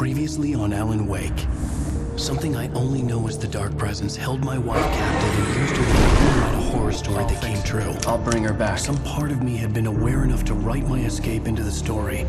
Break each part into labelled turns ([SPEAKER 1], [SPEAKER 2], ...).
[SPEAKER 1] Previously on Alan Wake. Something I only know as the Dark Presence held my wife captive and used her to write a horror story that came true.
[SPEAKER 2] I'll bring her back.
[SPEAKER 1] Some part of me had been aware enough to write my escape into the story.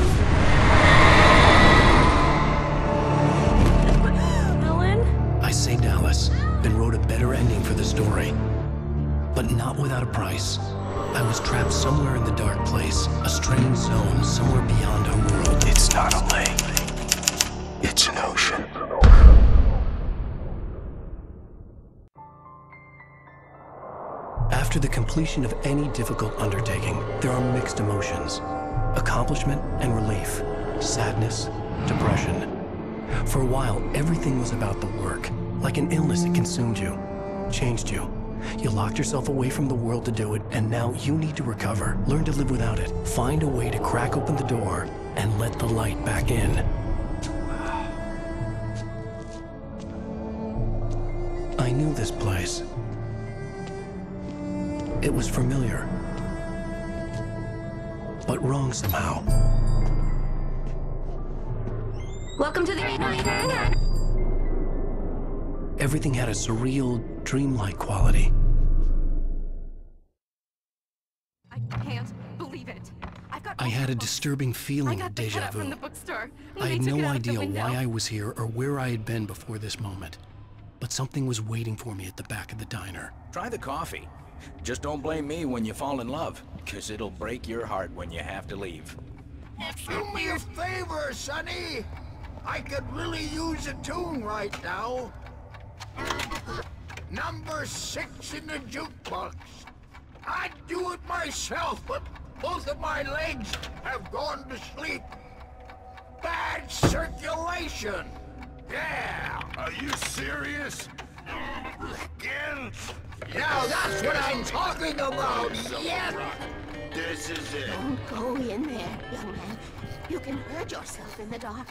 [SPEAKER 3] Alan?
[SPEAKER 1] I saved Alice, then wrote a better ending for the story. But not without a price. I was trapped somewhere in the dark place, a strange zone somewhere beyond our world.
[SPEAKER 4] It's not a lake. It's an ocean.
[SPEAKER 1] After the completion of any difficult undertaking, there are mixed emotions. Accomplishment and relief. Sadness, depression. For a while, everything was about the work. Like an illness, it consumed you, changed you. You locked yourself away from the world to do it, and now you need to recover. Learn to live without it. Find a way to crack open the door and let the light back in. I knew this place. It was familiar, but wrong somehow.
[SPEAKER 3] Welcome to the...
[SPEAKER 1] Everything had a surreal, dreamlike quality.
[SPEAKER 3] I can't believe it.
[SPEAKER 1] I had a disturbing feeling of deja vu.
[SPEAKER 3] From the bookstore.
[SPEAKER 1] I had no idea why I was here or where I had been before this moment. But something was waiting for me at the back of the diner.
[SPEAKER 5] Try the coffee. Just don't blame me when you fall in love, 'cause it'll break your heart when you have to leave.
[SPEAKER 6] Do me a favor, Sonny. I could really use a tune right now. Number 6 in the jukebox. I'd do it myself, but both of my legs have gone to sleep. Bad circulation. Yeah.
[SPEAKER 4] Are you serious? Again?
[SPEAKER 6] Now that's what I'm talking about. Yeah.
[SPEAKER 4] This is it.
[SPEAKER 7] Don't go in there, young man. You can hurt yourself in the dark.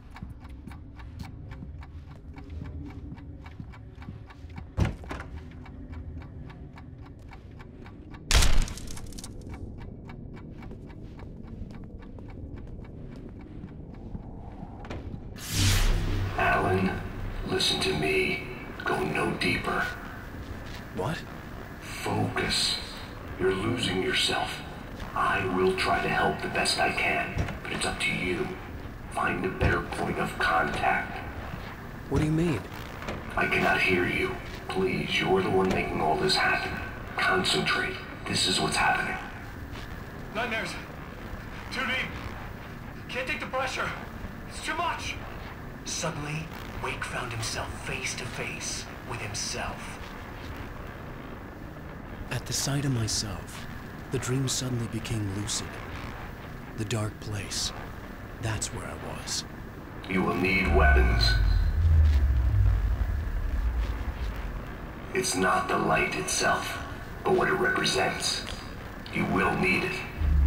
[SPEAKER 8] Alan, listen to me. Go no deeper.
[SPEAKER 1] What?
[SPEAKER 8] Focus. You're losing yourself. I will try to help the best I can, but it's up to you. Find a better point of contact.
[SPEAKER 1] What do you mean?
[SPEAKER 8] I cannot hear you. Please, you're the one making all this happen. Concentrate. This is what's happening.
[SPEAKER 9] Nightmares. Too deep. Can't take the pressure. It's too much.
[SPEAKER 10] Suddenly, Wake found himself face to face with himself.
[SPEAKER 1] At the sight of myself, the dream suddenly became lucid. The dark place. That's where I was.
[SPEAKER 8] You will need weapons. It's not the light itself, but what it represents. You will need it.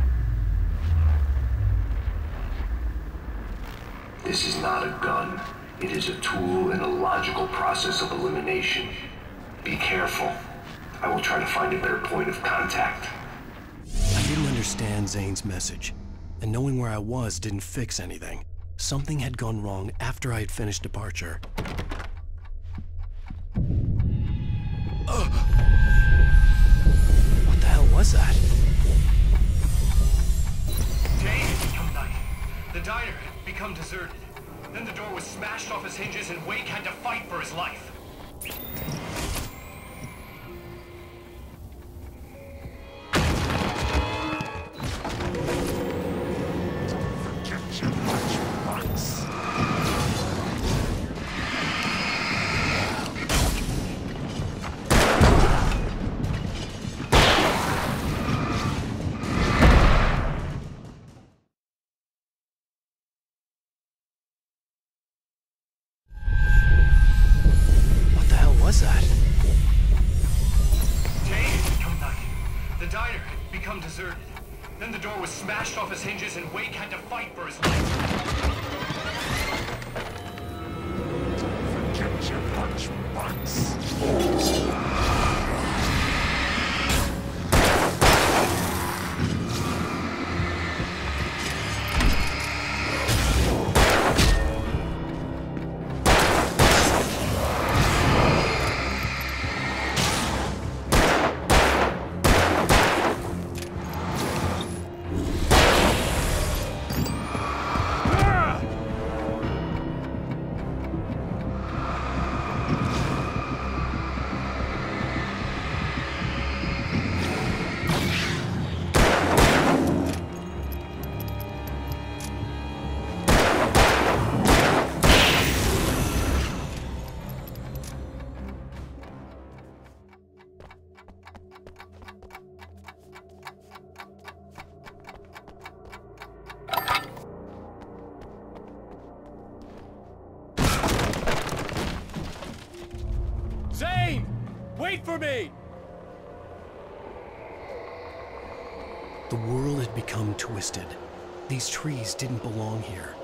[SPEAKER 8] This is not a gun. It is a tool in a logical process of elimination. Be careful. I will try to find a better point of contact.
[SPEAKER 1] I didn't understand Zane's message, and knowing where I was didn't fix anything. Something had gone wrong after I had finished departure. What the hell was that?
[SPEAKER 9] Day had become night. The diner had become deserted. Then the door was smashed off its hinges and Wake had to fight for his life.
[SPEAKER 1] That?
[SPEAKER 9] Day had become night. The diner had become deserted. Then the door was smashed off its hinges and Wake had to fight for his life.
[SPEAKER 4] Forget your lunchbox.
[SPEAKER 2] Wait for me!
[SPEAKER 1] The world had become twisted. These trees didn't belong here.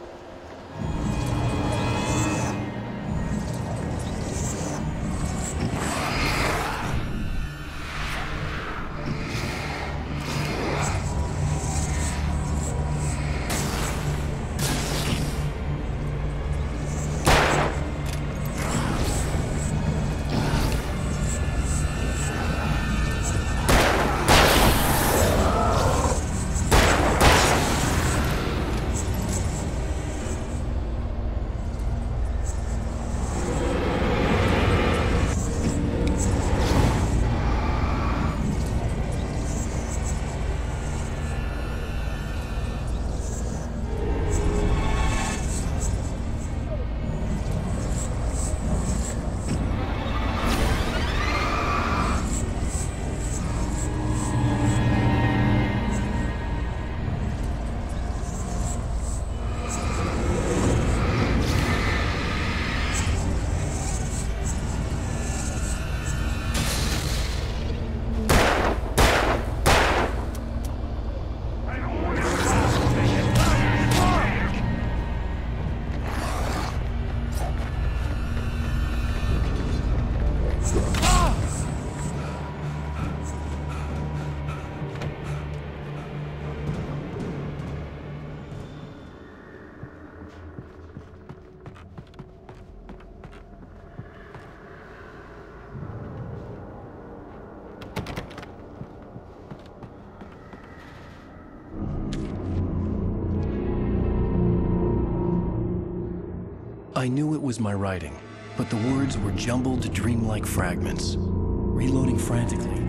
[SPEAKER 1] I knew it was my writing, but the words were jumbled, dreamlike fragments. Reloading frantically.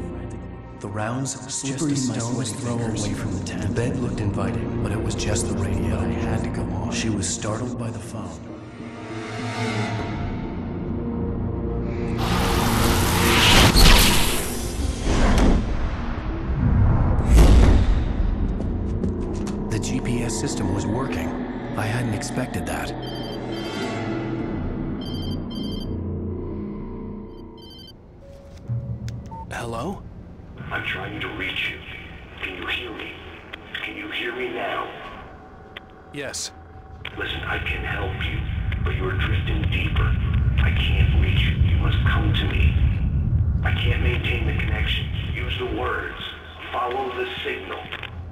[SPEAKER 1] The rounds slippery stones throw away from the tent. The bed looked inviting, but it was just the radio. I had to go on. She was startled by the phone. The GPS system was working. I hadn't expected that. Hello?
[SPEAKER 8] I'm trying to reach you. Can you hear me? Can you hear me now?
[SPEAKER 1] Yes.
[SPEAKER 8] Listen, I can help you, but you're drifting deeper. I can't reach you. You must come to me. I can't maintain the connection. Use the words. Follow the signal.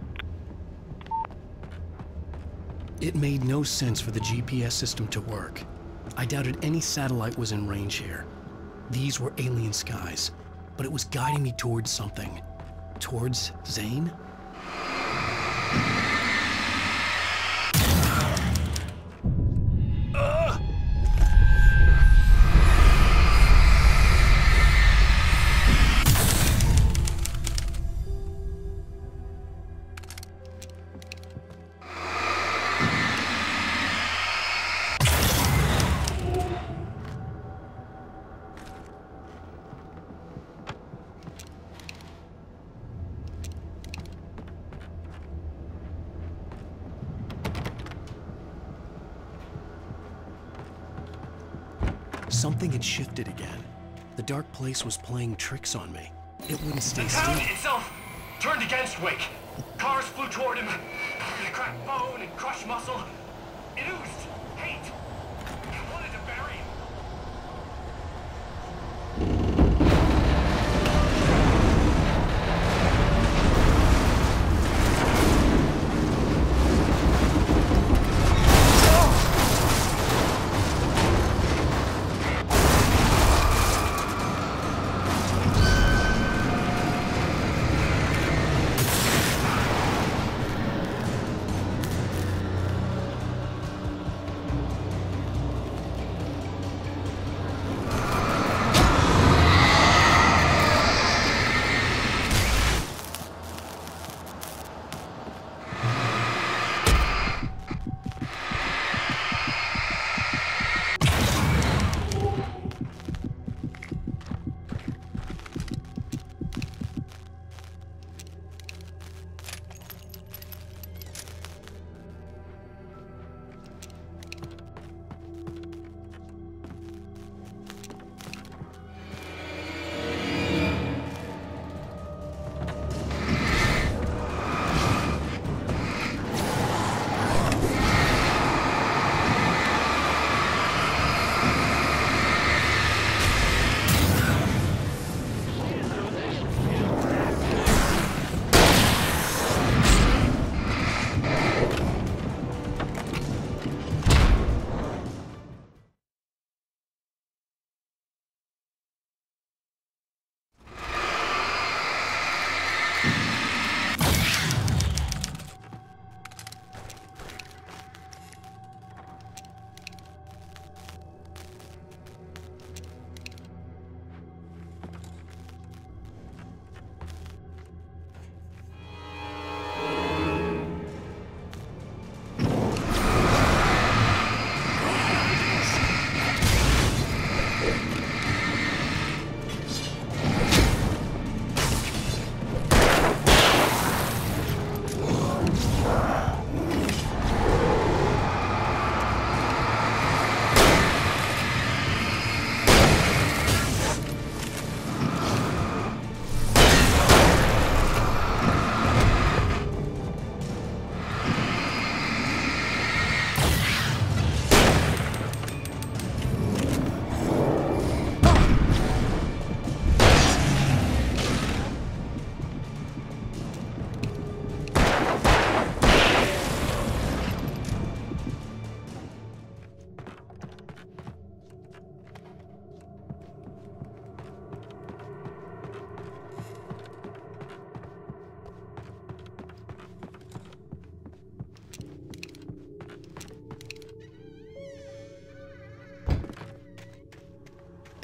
[SPEAKER 1] It made no sense for the GPS system to work. I doubted any satellite was in range here. These were alien skies, but it was guiding me towards something. Towards Zane? Something had shifted again. The dark place was playing tricks on me. It wouldn't stay
[SPEAKER 9] The
[SPEAKER 1] still.
[SPEAKER 9] town itself turned against Wake. Cars flew toward him. He cracked bone and crushed muscle. It oozed hate. He wanted to bury him.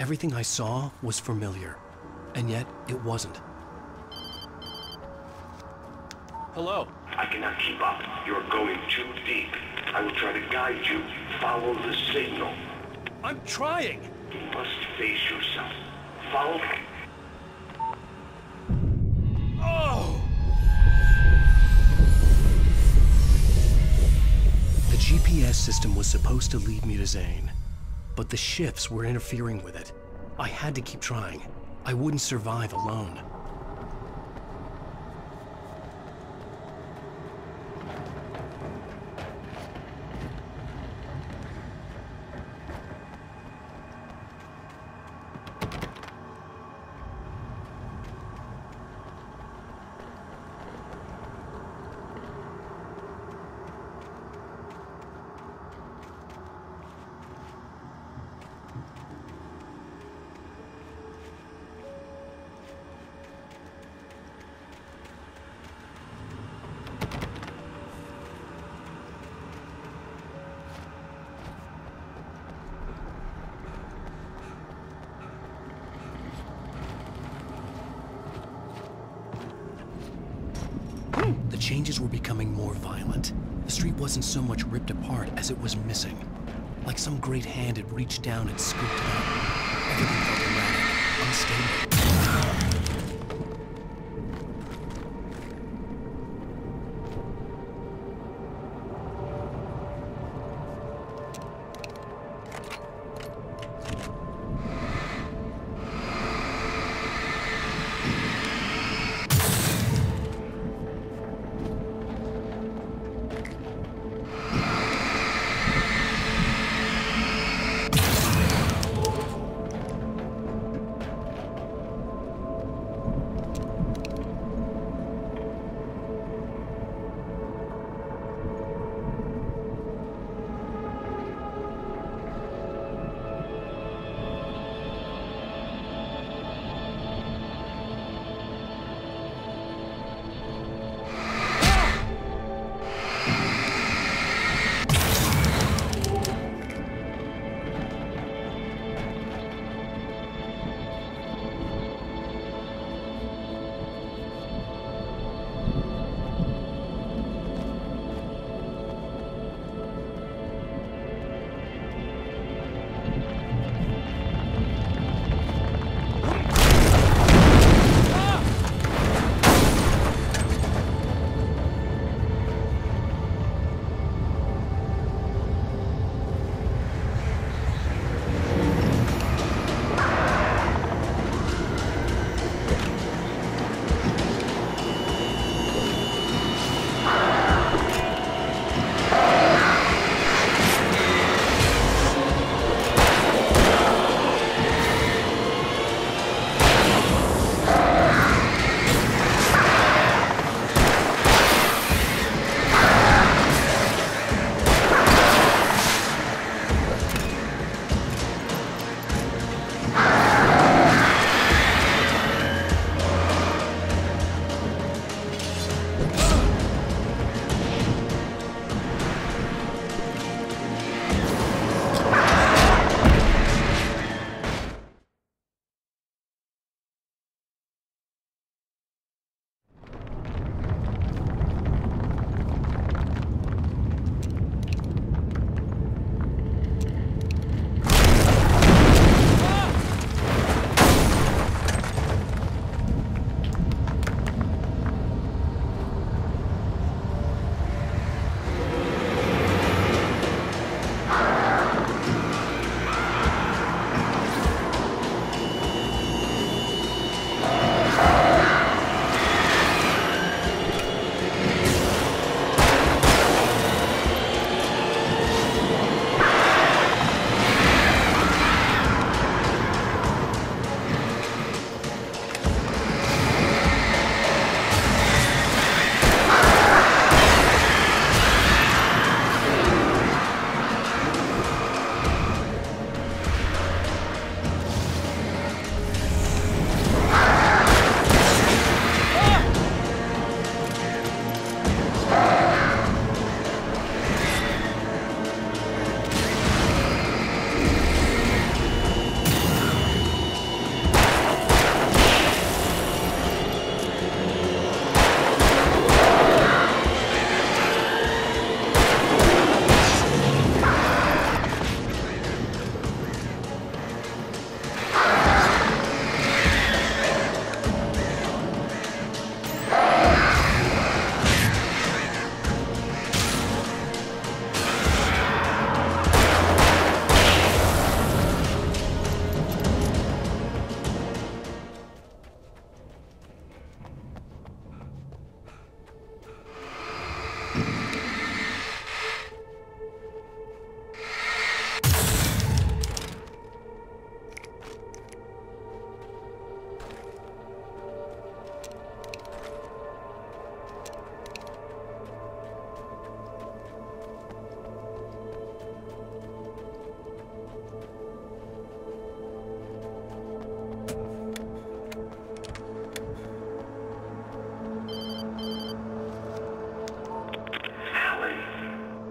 [SPEAKER 1] Everything I saw was familiar, and yet it wasn't.
[SPEAKER 2] Hello.
[SPEAKER 8] I cannot keep up. You're going too deep. I will try to guide you. Follow the signal.
[SPEAKER 2] I'm trying.
[SPEAKER 8] You must face yourself. Follow me.
[SPEAKER 2] Oh!
[SPEAKER 1] The GPS system was supposed to lead me to Zane, but the shifts were interfering with it. I had to keep trying. I wouldn't survive alone. The changes were becoming more violent. The street wasn't so much ripped apart as it was missing. Like some great hand had reached down and scooped it up. Everything felt erratic, unstable.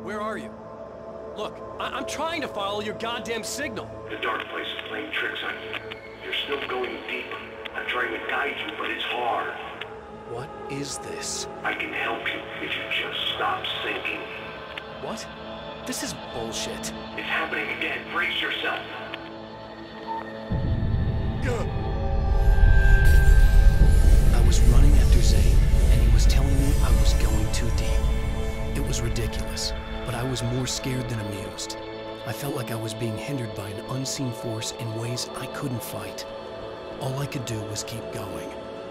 [SPEAKER 2] Where are you? Look, I'm trying to follow your goddamn signal.
[SPEAKER 8] The dark place is playing tricks on you. You're still going deeper. I'm trying to guide you, but it's hard.
[SPEAKER 1] What is this?
[SPEAKER 8] I can help you if you just stop sinking.
[SPEAKER 1] What? This is bullshit.
[SPEAKER 8] It's happening again. Brace yourself.
[SPEAKER 1] I was running after Zane, and he was telling me I was going too deep. It was ridiculous, but I was more scared than amused. I felt like I was being hindered by an unseen force in ways I couldn't fight. All I could do was keep going.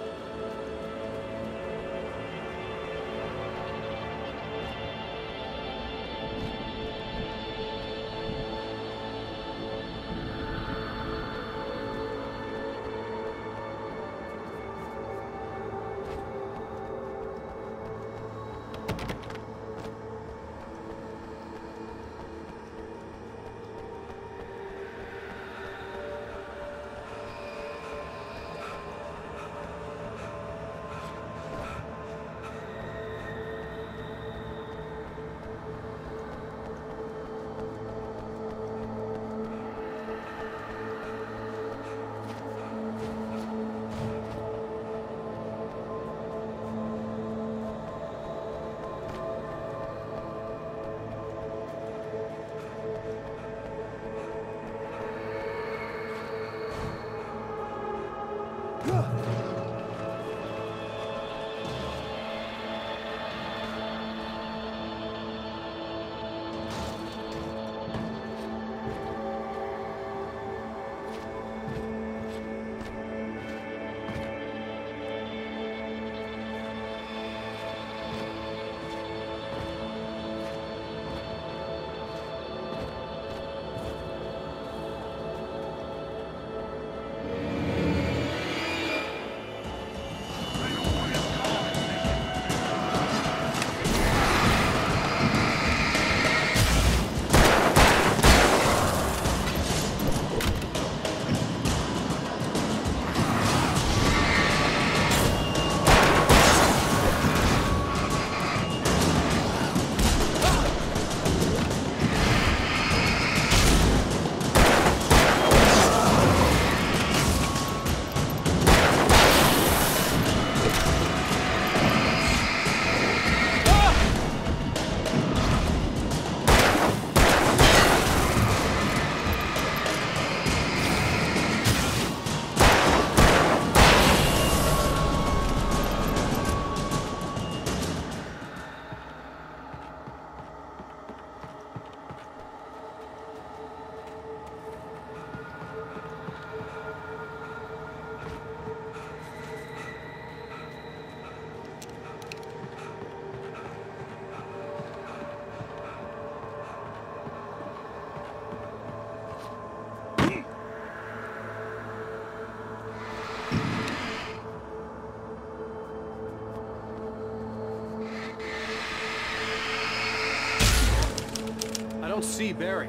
[SPEAKER 2] I don't see Barry.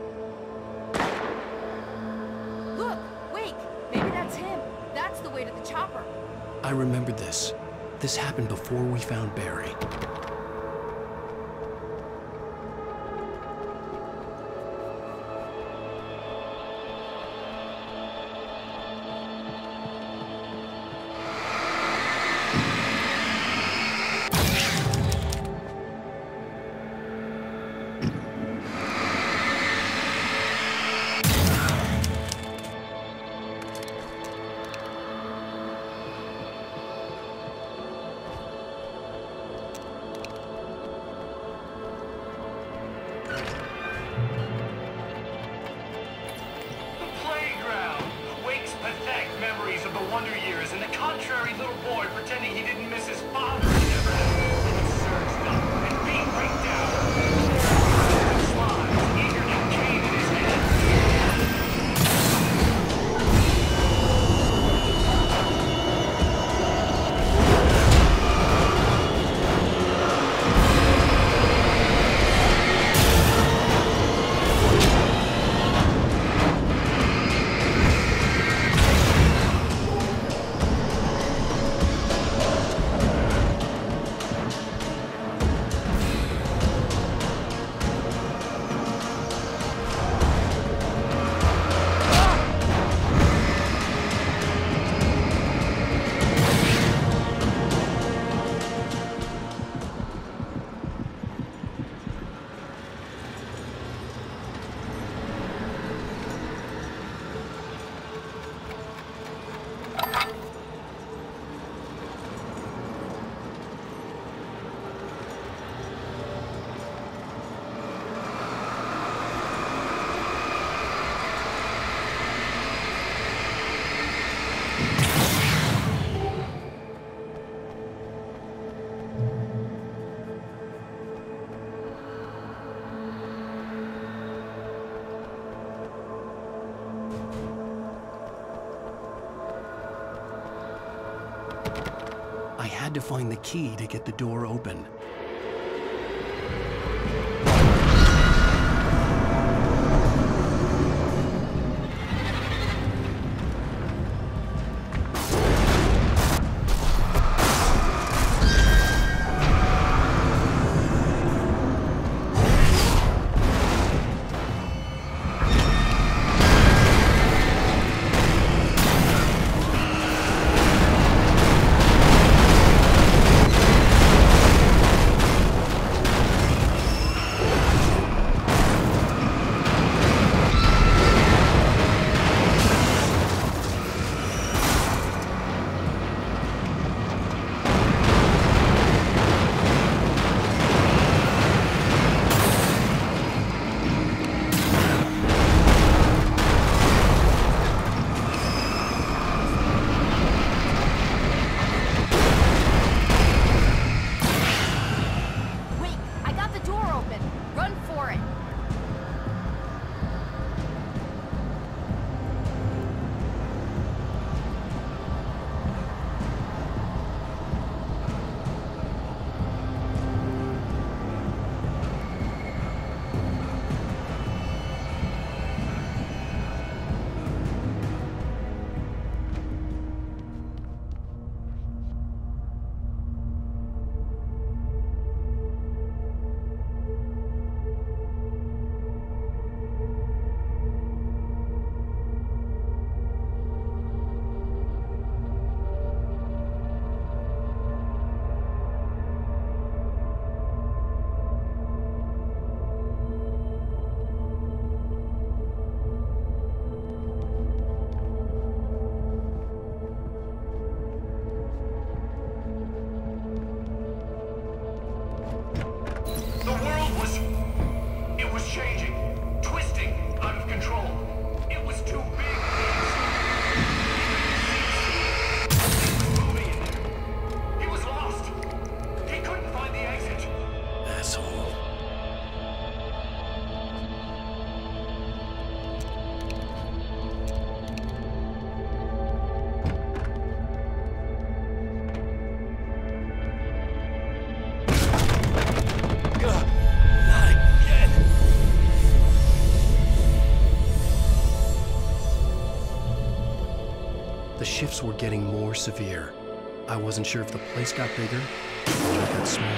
[SPEAKER 3] Look, Wake. Maybe that's him. That's the way to the chopper.
[SPEAKER 1] I remembered this. This happened before we found Barry. had to find the key to get the door open. The shifts were getting more severe. I wasn't sure if the place got bigger or it got smaller.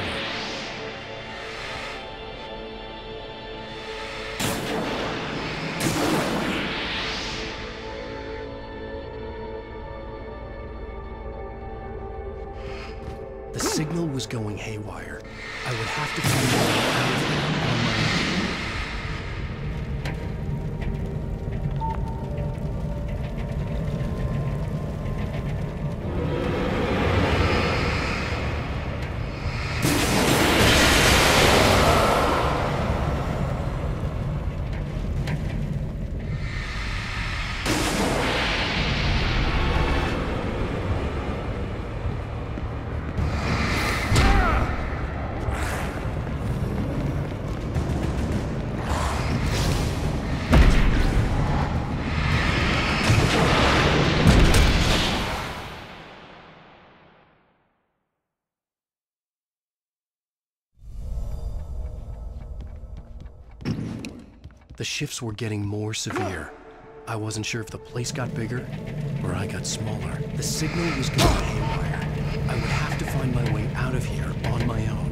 [SPEAKER 1] The signal was going haywire. I would have to find a way out of here on my own. The shifts were getting more severe. I wasn't sure if the place got bigger or I got smaller. The signal was going haywire. I would have to find my way out of here on my own.